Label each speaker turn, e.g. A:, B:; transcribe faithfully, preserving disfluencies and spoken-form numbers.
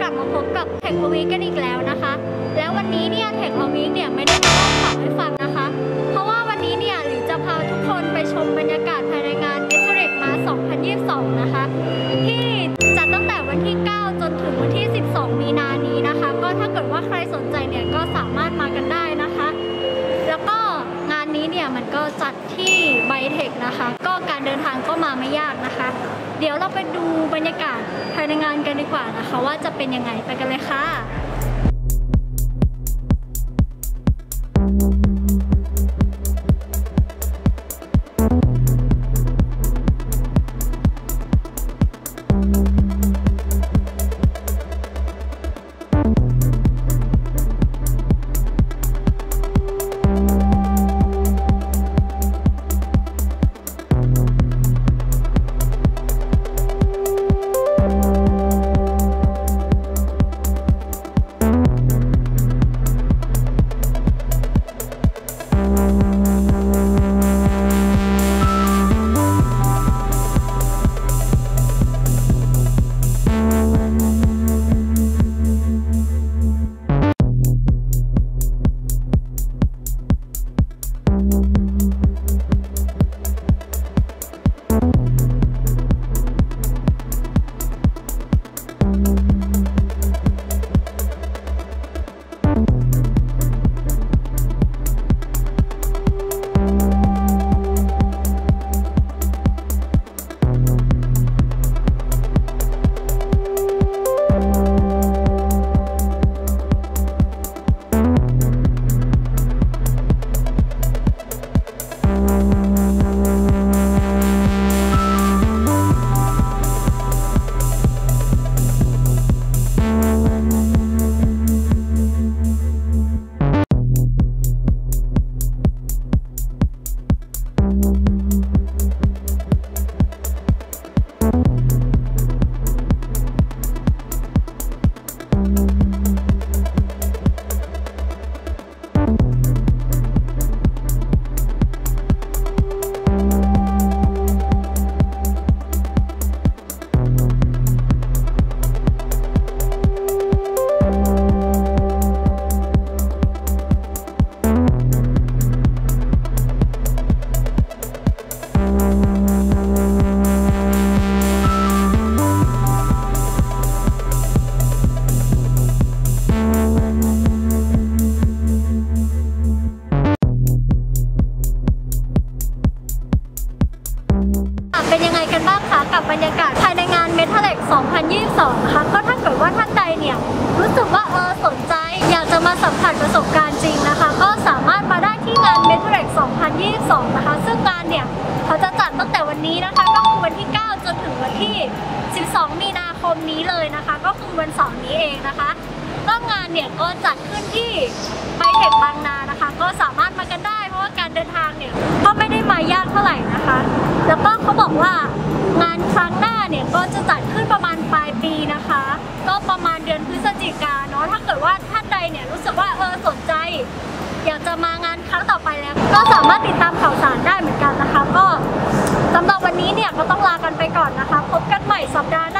A: ลับมาพบกับเทคทวีกันอีกแล้วนะคะแล้ววันนี้เนี่ยเทคทวีเนี่ยไม่ได้มาเล่าข่าวให้ฟังนะคะเพราะว่าวันนี้เนี่ยหลิวจะพาทุกคนไปชมบรรยากาศภายในงาน เมทัลเอ็กซ์ มา สองพันยี่สิบสอง นะคะที่จัดตั้งแต่วันที่เก้าจนถึงวันที่สิบสองมีนานี้นะคะก็ถ้าเกิดว่าใครสนใจเนี่ยก็สามารถมากันได้นะคะแล้วก็งานนี้เนี่ยมันก็จัดที่ไบเทคนะคะก็การเดินทางก็มาไม่ยากนะคะเดี๋ยวเราไปดูบรรยากาศภายในงานกันดีกว่านะคะว่าจะเป็นยังไงไปกันเลยค่ะเป็นยังไงกันบ้างคะกับบรรยากาศภายในงาน เมทัลเอ็กซ์ สองพันยี่สิบสอง นะคะก็ถ้าเกิดว่าท่านใดเนี่ยรู้สึกว่าเออสนใจอยากจะมาสัมผัสประสบการณ์จริงนะคะก็สามารถมาได้ที่งาน เมทัลเอ็กซ์ สองพันยี่สิบสอง นะคะซึ่งงานเนี่ยเขาจะจัดตั้งแต่วันนี้นะคะก็คือวันที่เก้าจนถึงวันที่สิบสองมีนาคมนี้เลยนะคะก็คือวันเสาร์นี้เองนะคะก็งานเนี่ยก็จัดขึ้นที่ไบเทคบางนานะคะก็สามารถมากันได้เพราะว่าการเดินทางเนี่ยก็ไม่ได้มายากเท่าไหร่นะคะแล้วก็เขาบอกว่างานครั้งหน้าเนี่ยก็จะจัดขึ้นประมาณปลายปีนะคะก็ประมาณเดือนพฤศจิกายนเนาะถ้าเกิดว่าท่านใดเนี่ยรู้สึกว่าเออสนใจอยากจะมางานครั้งต่อไปแล้วก็สามารถติดตามข่าวสารได้เหมือนกันนะคะก็สำหรับวันนี้เนี่ยก็ต้องลากันไปก่อนนะคะพบกันใหม่สัปดาห์หน้า